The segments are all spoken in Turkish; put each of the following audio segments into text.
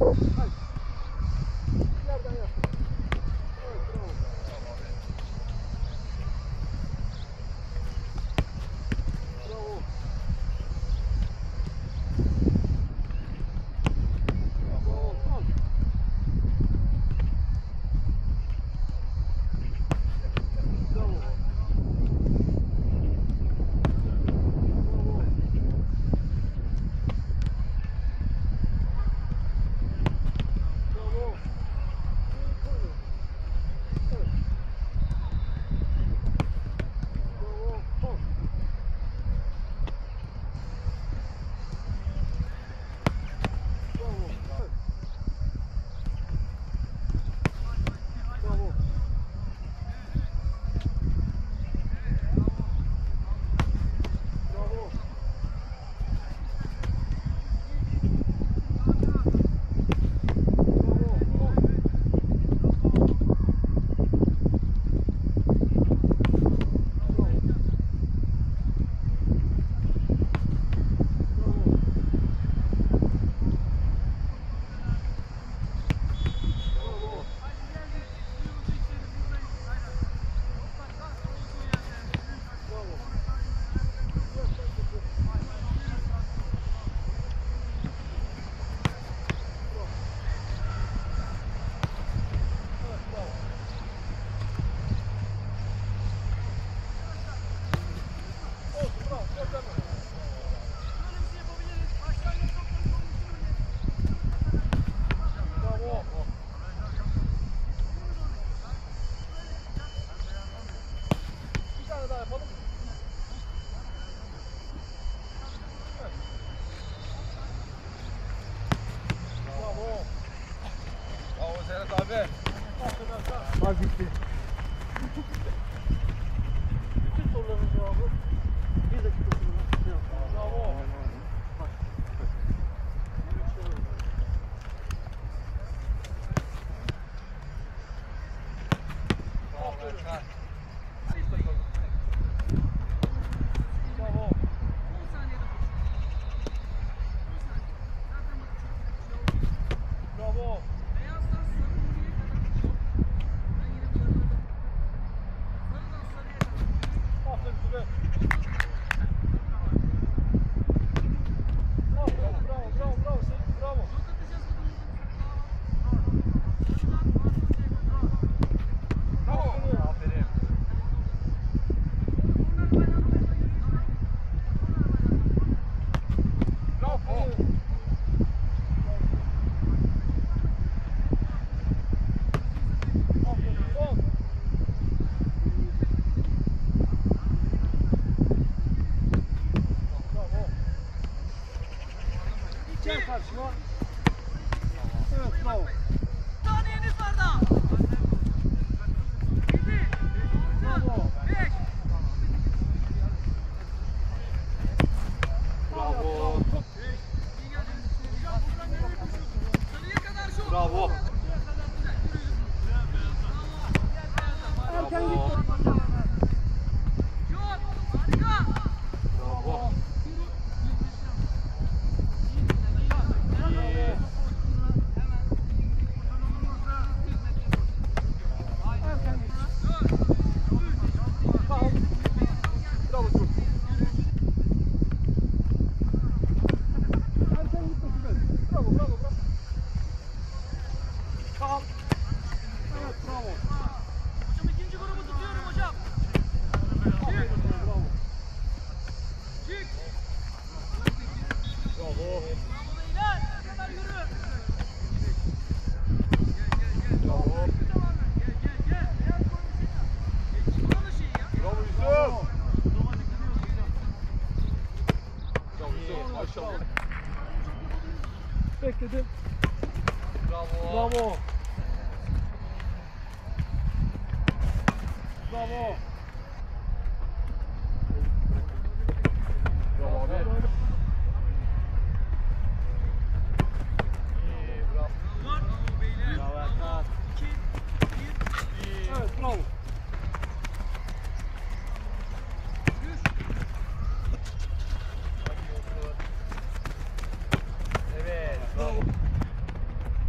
Bak bitti. Bütün soruların cevabı 1 dakika sonra. Bravo. Bak. Bravo. Bravo. Gel karşıma. Evet, bravo. Saniyeniz var daha. Bravo. 5. Bravo. Sarıya kadar şu. Bravo. Erken git. Yok. Harika. Bravo. Hocam ikinci grubu tutuyorum hocam. Çık. Bravo. Bravo beyler. Ne kadar yürü. Bravo. Gel. Buranın şeyi ya. Bravo Yusuf. Bravo Yusuf. Maşallah. Bekledim. Bravo. Bravo. Bravo. Bravo abi. İyi, bravo. Bravo beyler. Bravo Erkan. 2, 1. İyi. Evet, bravo. Evet, bravo.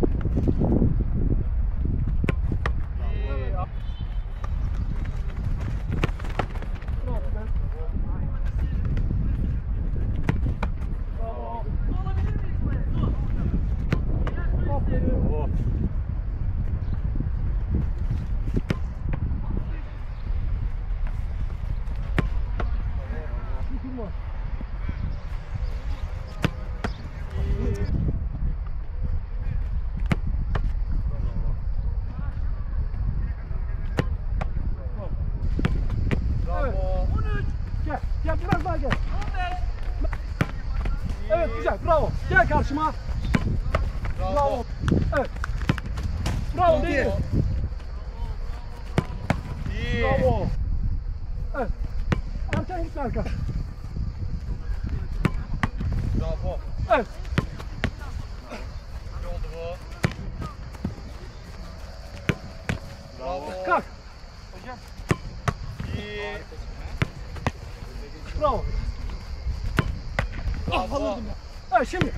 Gel karşıma. Bravo. Evet. Bravo değil mi? İyi. Bravo. Evet. Erken gitme arka. Bravo. Evet. İyi oldu bu. Bravo. Kalk. İyi. Bravo. Bravo. Evet şimdi.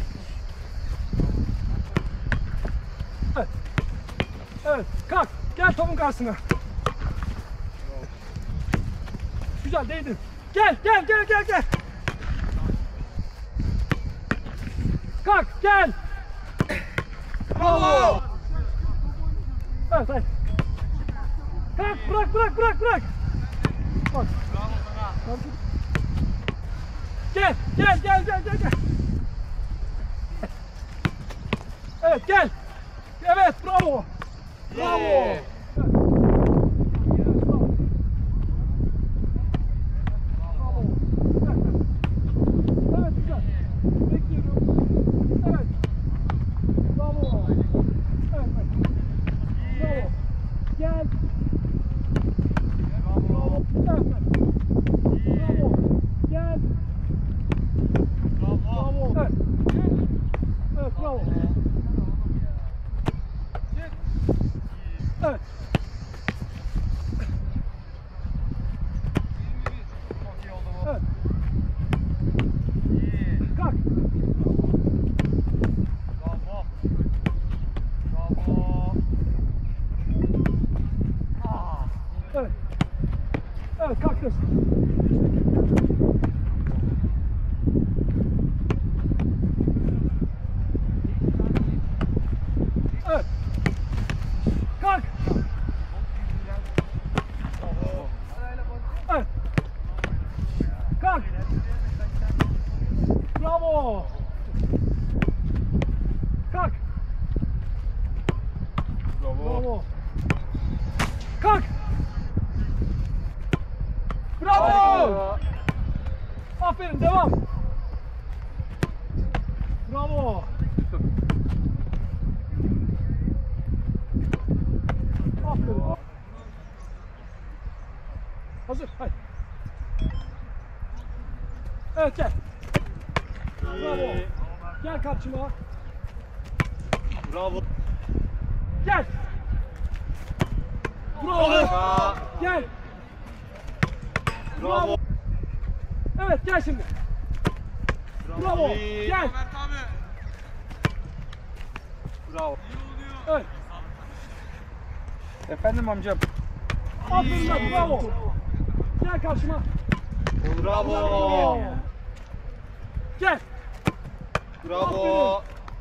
Evet. Evet. Kalk. Gel topun karşısına. Güzel değdin. Gel gel gel gel gel. Kalk gel. Bravo. Evet hadi. Kalk bırak bırak bırak bırak. Bak. Bravo sana. Gel gel gel gel gel gel. Evet gel. Evet bravo. Bravo. İyi. Bravo. Evet güzel. Bekliyorum. Evet. Bravo. Evet. Bravo. Gel. Bravo. Evet. Bravo. Gel. Bravo. Bravo. Evet. Evet bravo. Evet. Çok iyi oldu bu. Evet. İyi. Kalk. Bravo. Bravo. Evet. Evet kalktın. Evet. Kalk. Evet. Kalk. Bravo. Kalk. Bravo. Kalk. Bravo. Aferin devam. Bravo. Aferin. Hazır. Hadi. Evet gel. Bravo. Gel karşıma. Bravo. Gel. Bravo. Gel. Bravo. Evet gel şimdi. Bravo. İyi. Gel. Mert abi. Bravo. Evet. Efendim amcam. Aferin lan bravo. Gel karşıma. Bravo. Gel. Bravo.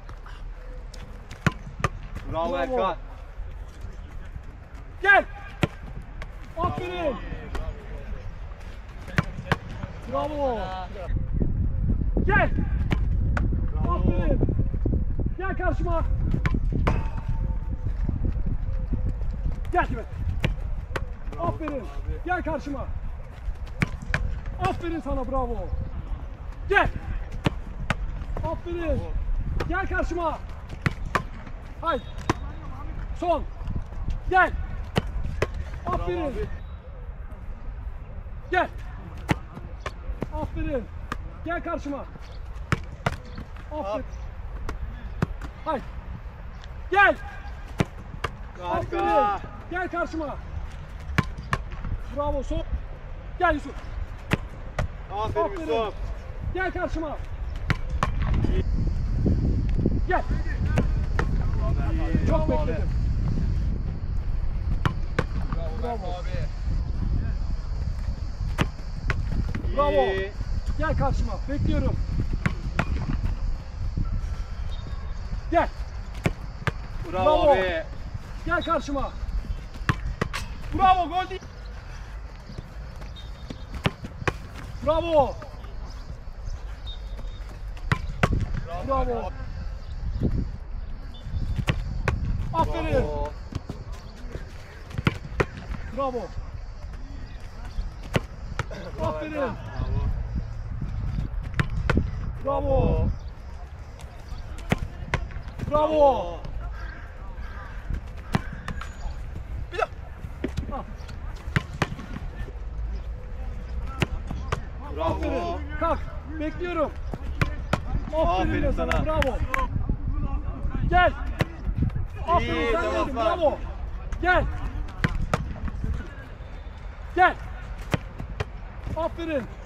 Bravo Bravo. Erkan. Gel. Aferin. Bravo. Gel. Aferin. Gel karşıma. Gel şimdi. Aferin. Gel karşıma. Aferin sana bravo. Gel. Aferin. Gel karşıma. Haydi. Son. Gel. Aferin. Gel. Aferin. Gel karşıma. Aferin. Haydi. Gel. Aferin. Harika. Gel karşıma. Bravo son. Gel Yusuf. Aferin Yusuf. Gel karşıma. Gel. Çok bekledim. Bravo. Bravo. İyi. Gel karşıma. Bekliyorum. Gel. Bravo Bravo. abi. Gel karşıma. Bravo gol değil. Bravo. Bravo. Aferin. Bravo. Bravo. Aferin. Bravo. Bravo. Bir daha. Ah, Bravo. aferin. Kalk. Bekliyorum. Aferin be sana. Bravo. Gel. Aferin İyi, sen tamam, dedin. tamam. Bravo. Gel. Gel. Aferin.